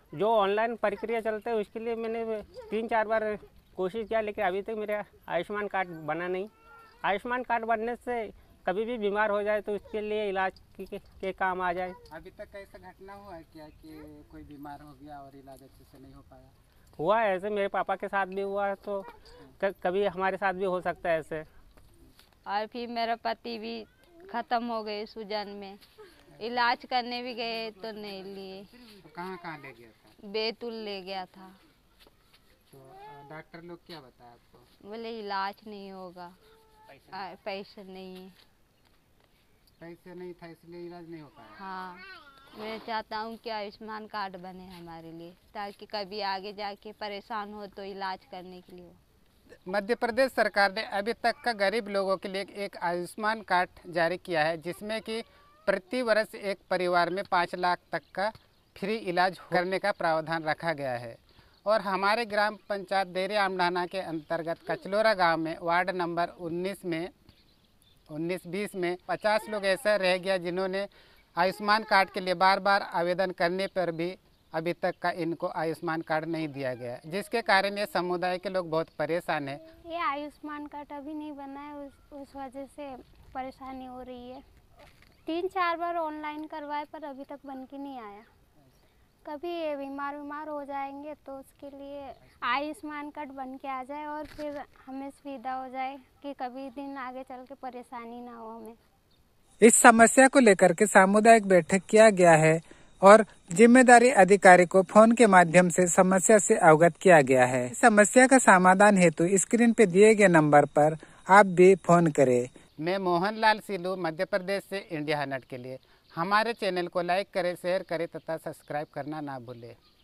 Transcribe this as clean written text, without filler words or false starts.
जो ऑनलाइन प्रक्रिया चलते है उसके लिए मैंने 3-4 बार कोशिश किया, लेकिन अभी तक मेरा आयुष्मान कार्ड बना नहीं। आयुष्मान कार्ड बनने से कभी भी बीमार हो जाए तो उसके लिए इलाज के काम आ जाए। अभी तक ऐसा घटना हुआ है क्या कि कोई बीमार हो गया और इलाज अच्छे से नहीं हो पाया? हुआ है ऐसे, मेरे पापा के साथ भी हुआ है, तो कभी हमारे साथ भी हो सकता है ऐसे। और फिर मेरा पति भी ख़त्म हो गए सूजन में, इलाज करने भी गए तो नहीं लिए। तो कहाँ ले गया था? बैतूल ले गया था। तो डॉक्टर लोग क्या बताया आपको? बोले इलाज नहीं होगा, पैसे नहीं है। पैसे नहीं था इसलिए इलाज नहीं हो पाया? हाँ, मैं चाहता हूँ कि आयुष्मान कार्ड बने हमारे लिए, ताकि कभी आगे जाके परेशान हो तो इलाज करने के लिए हो। मध्य प्रदेश सरकार ने अभी तक का गरीब लोगों के लिए एक आयुष्मान कार्ड जारी किया है, जिसमें कि प्रति वर्ष एक परिवार में 5 लाख तक का फ्री इलाज करने का प्रावधान रखा गया है। और हमारे ग्राम पंचायत देरी आमडाना के अंतर्गत कचलोरा गांव में वार्ड नंबर 19-20 में 50 लोग ऐसा रह गया जिन्होंने आयुष्मान कार्ड के लिए बार बार आवेदन करने पर भी अभी तक का इनको आयुष्मान कार्ड नहीं दिया गया, जिसके कारण ये समुदाय के लोग बहुत परेशान हैं। ये आयुष्मान कार्ड अभी नहीं बना है, उस वजह से परेशानी हो रही है। 3-4 बार ऑनलाइन करवाए पर अभी तक बन के नहीं आया। कभी ये बीमार हो जाएंगे तो उसके लिए आयुष्मान कार्ड बन के आ जाए और फिर हमें सुविधा हो जाए कि कभी दिन आगे चल के परेशानी ना हो हमें। इस समस्या को लेकर के सामुदायिक बैठक किया गया है और जिम्मेदारी अधिकारी को फोन के माध्यम से समस्या से अवगत किया गया है। समस्या का समाधान हेतु स्क्रीन पे दिए गए नंबर पर आप भी फोन करें। मैं मोहनलाल सिलू, मध्य प्रदेश से इंडिया हनट के लिए। हमारे चैनल को लाइक करें, शेयर करें तथा सब्सक्राइब करना ना भूलें।